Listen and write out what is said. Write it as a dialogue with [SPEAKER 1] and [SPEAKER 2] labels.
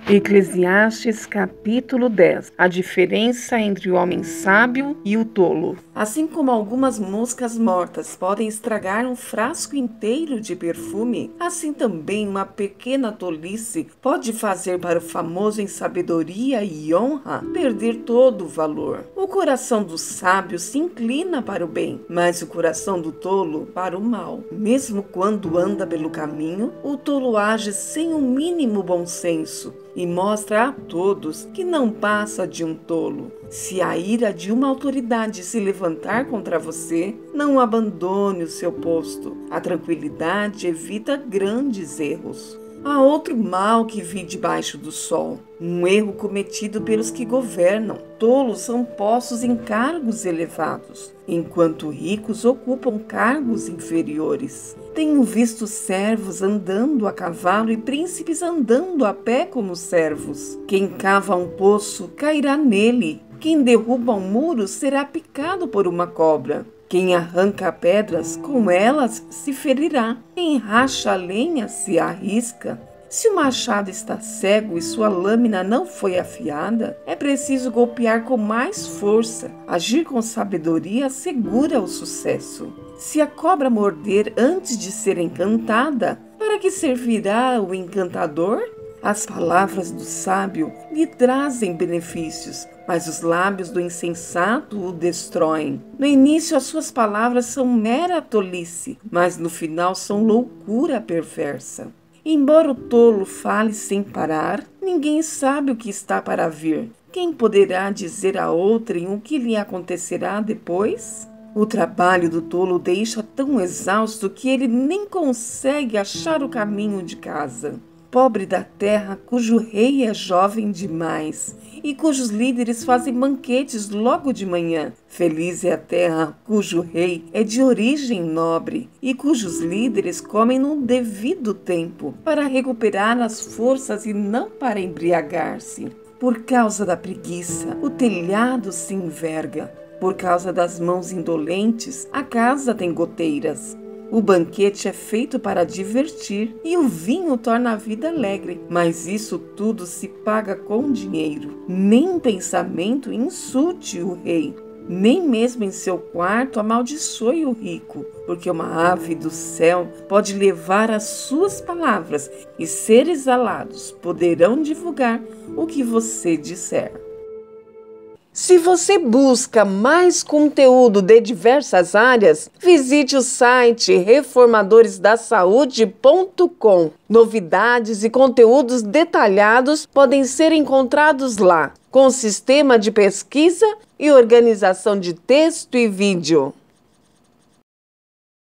[SPEAKER 1] Eclesiastes capítulo 10. A diferença entre o homem sábio e o tolo.
[SPEAKER 2] Assim como algumas moscas mortas podem estragar um frasco inteiro de perfume, assim também uma pequena tolice pode fazer para o famoso em sabedoria e honra perder todo o valor. O coração do sábio se inclina para o bem, mas o coração do tolo para o mal. Mesmo quando anda pelo caminho, o tolo age sem o mínimo bom senso e mostra a todos que não passa de um tolo. Se a ira de uma autoridade se levantar contra você, não abandone o seu posto. A tranquilidade evita grandes erros. Há outro mal que vi debaixo do sol, um erro cometido pelos que governam. Tolos são postos em cargos elevados, enquanto ricos ocupam cargos inferiores. Tenho visto servos andando a cavalo e príncipes andando a pé como servos. Quem cava um poço cairá nele. Quem derruba um muro será picado por uma cobra. Quem arranca pedras, com elas se ferirá. Quem racha a lenha se arrisca. Se o machado está cego e sua lâmina não foi afiada, é preciso golpear com mais força. Agir com sabedoria assegura o sucesso. Se a cobra morder antes de ser encantada, para que servirá o encantador? As palavras do sábio lhe trazem benefícios, mas os lábios do insensato o destroem. No início as suas palavras são mera tolice, mas no final são loucura perversa. Embora o tolo fale sem parar, ninguém sabe o que está para vir. Quem poderá dizer a outrem o que lhe acontecerá depois? O trabalho do tolo o deixa tão exausto que ele nem consegue achar o caminho de casa. Pobre da terra cujo rei é jovem demais e cujos líderes fazem banquetes logo de manhã. Feliz é a terra cujo rei é de origem nobre e cujos líderes comem no devido tempo para recuperar as forças e não para embriagar-se. Por causa da preguiça, o telhado se enverga. Por causa das mãos indolentes, a casa tem goteiras. O banquete é feito para divertir e o vinho torna a vida alegre, mas isso tudo se paga com dinheiro. Nem pensamento insulte o rei, nem mesmo em seu quarto amaldiçoe o rico, porque uma ave do céu pode levar as suas palavras e seres alados poderão divulgar o que você disser.
[SPEAKER 3] Se você busca mais conteúdo de diversas áreas, visite o site reformadoresdasaude.com. Novidades e conteúdos detalhados podem ser encontrados lá, com sistema de pesquisa e organização de texto e vídeo.